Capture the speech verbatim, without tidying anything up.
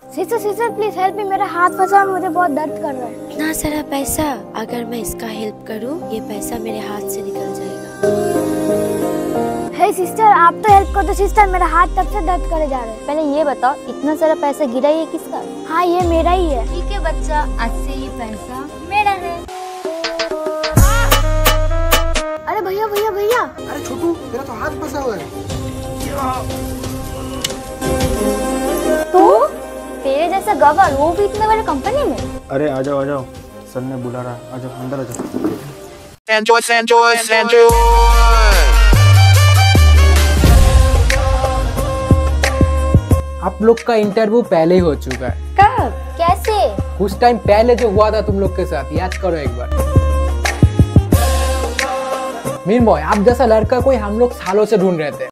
Sister sister please help me, मेरा हाथ फंसा है, मुझे बहुत दर्द कर रहा है। इतना सारा पैसा, अगर मैं इसका हेल्प करूं, ये पैसा मेरे हाथ से निकल जाएगा। हे सिस्टर आप तो हेल्प कर दो सिस्टर, मेरा हाथ तब से दर्द करे जा रहा है। पहले ये बताओ, इतना सारा पैसा गिरा ये किसका? हाँ ये मेरा ही है। ठीक है बच्चा, आज से ये पैसा मेरा है। अरे भैया भैया भैया। अरे छोटू तेरा तो हाथ फंसा हुआ है। तू तेरे जैसा गवर, वो भी इतने बड़े कंपनी में। अरे आ जाओ आ जाओ, सर ने बुला रहा है, आ जाओ अंदर आ जाओ। Enjoy, enjoy, enjoy. आप लोग का इंटरव्यू पहले ही हो चुका है। कब? कैसे? कुछ टाइम पहले जो हुआ था तुम लोग के साथ, याद करो एक बार। मीन बॉय, आप जैसा लड़का कोई हम लोग सालों से ढूंढ रहे थे।